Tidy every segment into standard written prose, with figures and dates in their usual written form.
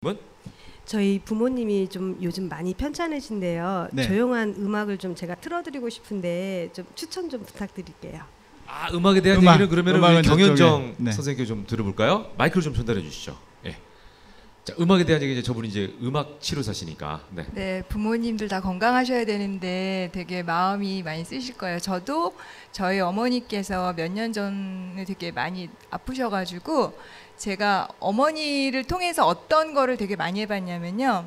저희 부모님이 좀 요즘 많이 편찮으신데요. 네. 조용한 음악을 좀 제가 틀어드리고 싶은데 좀 추천 좀 부탁드릴게요. 아, 음악에 대한 음악, 얘기는 그러면 음악은 우리 경현정 저쪽에, 네. 선생님께 좀 들어볼까요? 마이크를 좀 전달해 주시죠. 예. 자, 음악에 대한 얘기 이제 저분이 이제 음악 치료사시니까. 네. 네, 부모님들 다 건강하셔야 되는데 되게 마음이 많이 쓰실 거예요. 저도 저희 어머니께서 몇 년 전에 되게 많이 아프셔가지고 제가 어머니를 통해서 어떤 거를 되게 많이 해봤냐면요.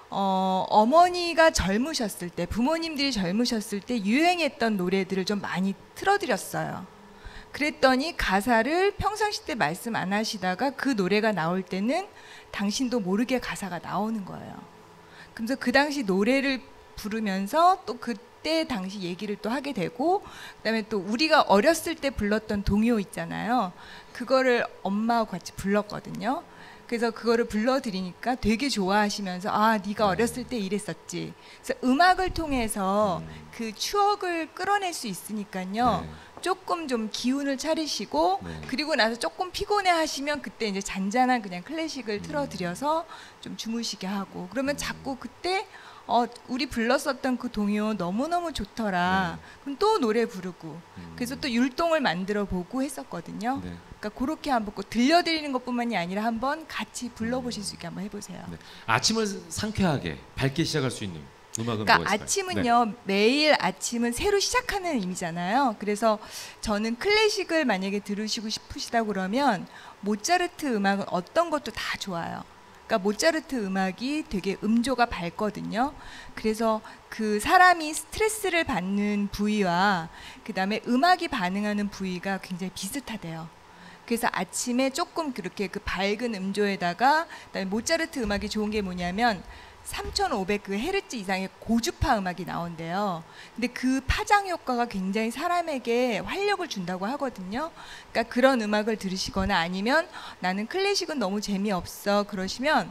어머니가 젊으셨을 때, 부모님들이 젊으셨을 때 유행했던 노래들을 좀 많이 틀어드렸어요. 그랬더니 가사를 평상시 때 말씀 안 하시다가 그 노래가 나올 때는 당신도 모르게 가사가 나오는 거예요. 그래서 그 당시 노래를 부르면서 또 그때 당시 얘기를 또 하게 되고, 그다음에 또 우리가 어렸을 때 불렀던 동요 있잖아요. 그거를 엄마하고 같이 불렀거든요. 그래서 그거를 불러드리니까 되게 좋아하시면서 아, 네가 어렸을 때 이랬었지. 그래서 음악을 통해서 그 추억을 끌어낼 수 있으니까요. 네. 조금 좀 기운을 차리시고 네. 그리고 나서 조금 피곤해 하시면 그때 이제 잔잔한 그냥 클래식을 틀어드려서 좀 주무시게 하고, 그러면 자꾸 그때 우리 불렀었던 그 동요 너무너무 좋더라. 그럼 또 노래 부르고 그래서 또 율동을 만들어 보고 했었거든요. 네. 그러니까 그렇게 한번 꼭 들려드리는 것뿐만이 아니라 한번 같이 불러보실 수 있게 한번 해보세요. 네. 아침을 상쾌하게 밝게 시작할 수 있는 음악은 그러니까 뭐가 있을까요? 아침은요, 매일 아침은 새로 시작하는 의미잖아요. 그래서 저는 클래식을 만약에 들으시고 싶으시다 그러면 모차르트 음악은 어떤 것도 다 좋아요. 그러니까 모차르트 음악이 되게 음조가 밝거든요. 그래서 그 사람이 스트레스를 받는 부위와 그다음에 음악이 반응하는 부위가 굉장히 비슷하대요. 그래서 아침에 조금 그렇게 그 밝은 음조에다가, 그다음에 모차르트 음악이 좋은 게 뭐냐면 3,500 그 헤르츠 이상의 고주파 음악이 나온대요. 근데 그 파장 효과가 굉장히 사람에게 활력을 준다고 하거든요. 그러니까 그런 음악을 들으시거나 아니면 나는 클래식은 너무 재미없어 그러시면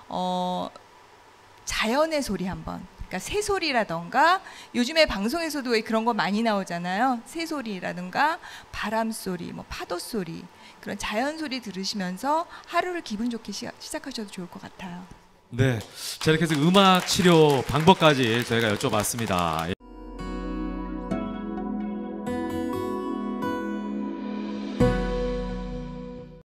자연의 소리 한번, 그러니까 새소리라던가 요즘에 방송에서도 왜 그런 거 많이 나오잖아요. 새소리라든가 바람소리, 뭐 파도소리, 그런 자연소리 들으시면서 하루를 기분 좋게 시작하셔도 좋을 것 같아요. 네. 자, 이렇게 해서 음악 치료 방법까지 저희가 여쭤봤습니다.